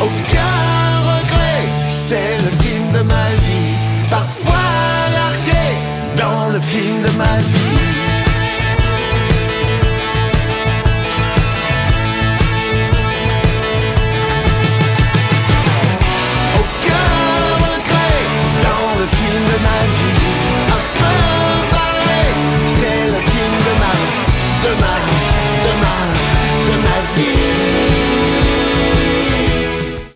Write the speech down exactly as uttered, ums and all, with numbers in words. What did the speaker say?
aucun regret, c'est le film de ma vie. Parfois largué dans le film de ma vie.